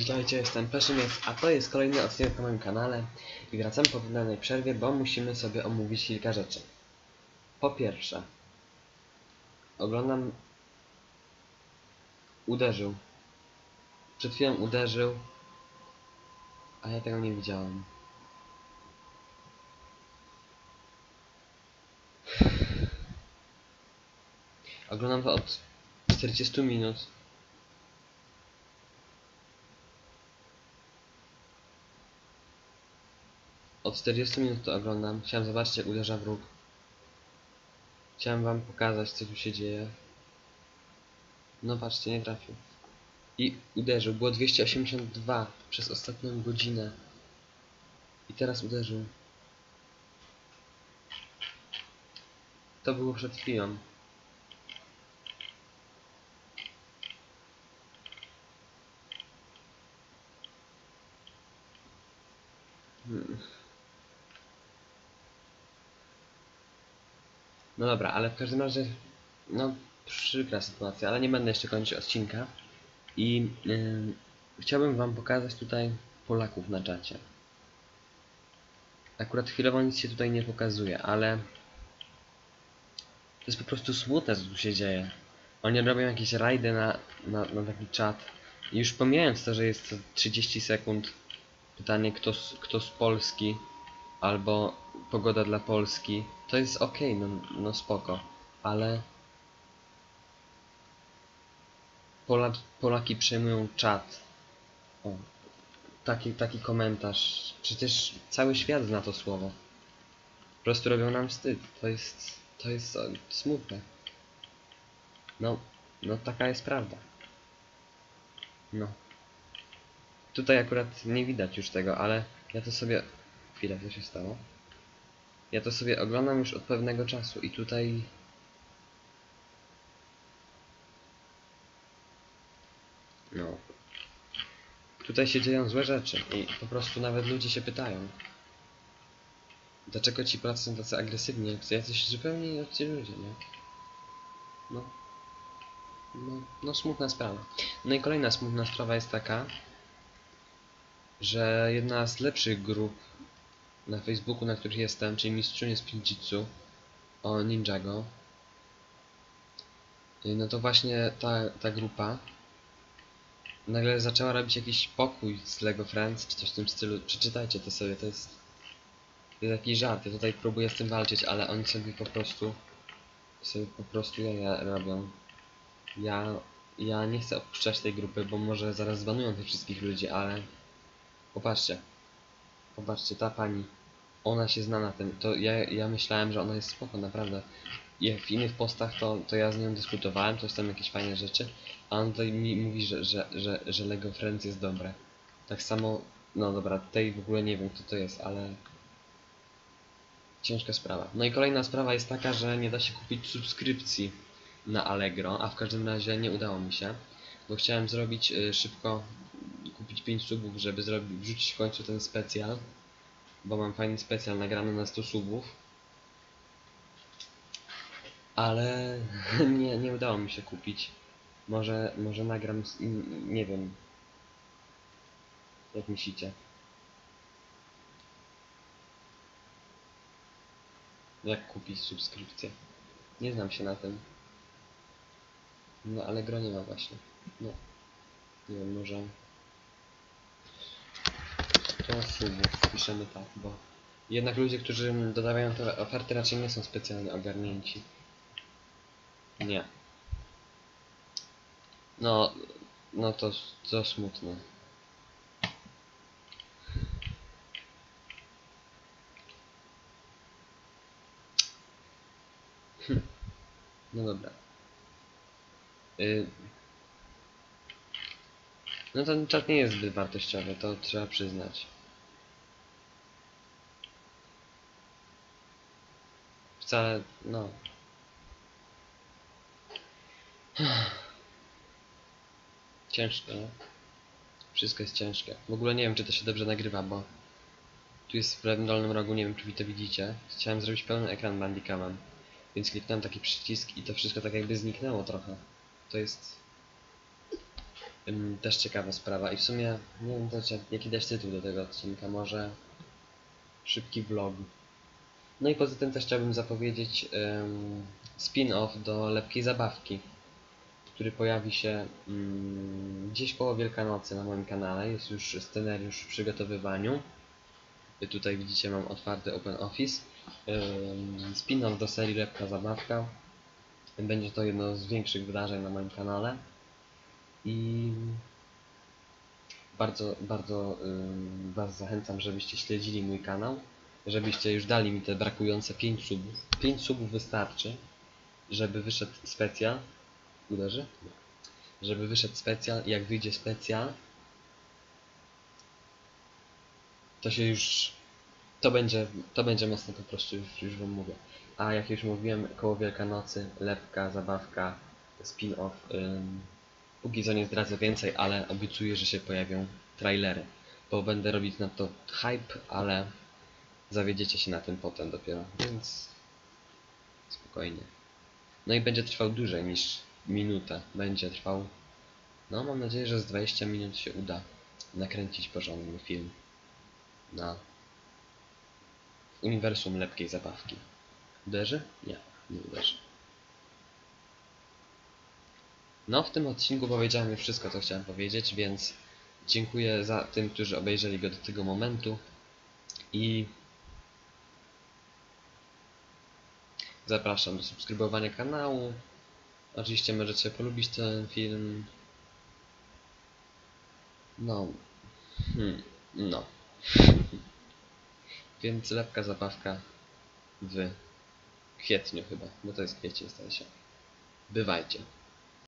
Witajcie, jestem Peszymiec, a to jest kolejny odcinek na moim kanale i wracamy po wydanej przerwie, bo musimy sobie omówić kilka rzeczy. Po pierwsze, oglądam... Uderzył. Przed chwilą uderzył, a ja tego nie widziałem. Oglądam to od 40 minut. Od 40 minut to oglądam. Chciałem zobaczyć, jak uderza wróg. Chciałem wam pokazać, co tu się dzieje. No patrzcie, nie trafił. I uderzył. Było 282 przez ostatnią godzinę. I teraz uderzył. To było przed chwilą. No dobra, ale w każdym razie, no przykra sytuacja, ale nie będę jeszcze kończyć odcinka. I chciałbym wam pokazać tutaj Polaków na czacie. Akurat chwilowo nic się tutaj nie pokazuje, ale to jest po prostu smutne, co tu się dzieje. Oni robią jakieś rajdy na taki czat. I już pomijając to, że jest to 30 sekund pytanie kto z Polski, albo pogoda dla Polski, to jest ok, no spoko, ale Polaki przejmują czat. O, taki komentarz. Przecież cały świat zna to słowo. Po prostu robią nam wstyd. To jest smutne. No taka jest prawda. No. Tutaj akurat nie widać już tego, ale ja to sobie... Chwilę, co się stało? Ja to sobie oglądam już od pewnego czasu i tutaj... No. Tutaj się dzieją złe rzeczy i po prostu nawet ludzie się pytają. Dlaczego ci Polacy są tacy agresywni, jak jacyś zupełnie obcy ludzie, nie? No smutna sprawa. No i kolejna smutna sprawa jest taka, że jedna z lepszych grup na Facebooku, na których jestem, czyli Mistrzynie z Ninjitsu o Ninjago, no to właśnie ta grupa nagle zaczęła robić jakiś pokój z Lego Friends, czy coś w tym stylu. Przeczytajcie to sobie, to jest jakiś żart. Ja tutaj próbuję z tym walczyć, ale oni sobie po prostu jaja robią. Ja nie chcę opuszczać tej grupy, bo może zaraz zbanują tych wszystkich ludzi, ale popatrzcie, ta pani, ona się zna na tym, to ja myślałem, że ona jest spoko, naprawdę. Jak w innych postach to ja z nią dyskutowałem, to jest tam jakieś fajne rzeczy, a on tutaj mi mówi, że Lego Friends jest dobre. Tak samo, no dobra, tutaj w ogóle nie wiem kto to jest, ale ciężka sprawa. No i kolejna sprawa jest taka, że nie da się kupić subskrypcji na Allegro, a w każdym razie nie udało mi się, bo chciałem zrobić szybko, kupić 5 subów, żeby wrzucić w końcu ten specjal, bo mam fajny specjal nagrany na 100 subów, ale nie udało mi się kupić. Może nagram, nie wiem, jak myślicie? Jak kupić subskrypcję? Nie znam się na tym. No Allegro nie ma właśnie. No, nie wiem, może... 100 subów, piszemy tak, bo jednak ludzie, którzy dodawają te oferty, raczej nie są specjalnie ogarnięci. Nie. No to smutne. No dobra. No ten czat nie jest zbyt wartościowy, to trzeba przyznać. Wcale, no. Ciężko, nie? Wszystko jest ciężkie. W ogóle nie wiem, czy to się dobrze nagrywa, bo tu jest w prawym dolnym rogu, nie wiem, czy wy to widzicie. Chciałem zrobić pełny ekran Bandicamem, więc kliknąłem taki przycisk i to wszystko tak jakby zniknęło trochę. To jest... Też ciekawa sprawa i w sumie nie wiem też jaki dać tytuł do tego odcinka, może szybki vlog. No i poza tym też chciałbym zapowiedzieć spin-off do Lepkiej Zabawki, który pojawi się gdzieś koło Wielkanocy na moim kanale. Jest już scenariusz w przygotowywaniu. Tutaj widzicie, mam otwarty OpenOffice. Spin-off do serii Lepka Zabawka. Będzie to jedno z większych wydarzeń na moim kanale. I bardzo Was zachęcam, żebyście śledzili mój kanał. Żebyście już dali mi te brakujące 5 subów. 5 subów wystarczy, żeby wyszedł specjal. Uderzy? Żeby wyszedł specjal. Jak wyjdzie specjal, to się już... To będzie mocno po prostu, już wam mówię. A jak już mówiłem, koło Wielkanocy, Lepka, Zabawka, spin-off. Póki co nie zdradzę więcej, ale obiecuję, że się pojawią trailery. Bo będę robić na to hype, ale zawiedziecie się na tym potem dopiero, więc spokojnie. No i będzie trwał dłużej niż minutę. Będzie trwał, no mam nadzieję, że z 20 minut się uda nakręcić porządny film na uniwersum Lepkiej Zabawki. Uderzy? Nie, nie uderzy. No, w tym odcinku powiedziałem już wszystko, co chciałem powiedzieć, więc dziękuję za tym, którzy obejrzeli go do tego momentu i zapraszam do subskrybowania kanału. Oczywiście możecie polubić ten film. No, no. Więc Lepka Zabawka w kwietniu chyba, bo to jest kwiecień, zdaje się. Bywajcie.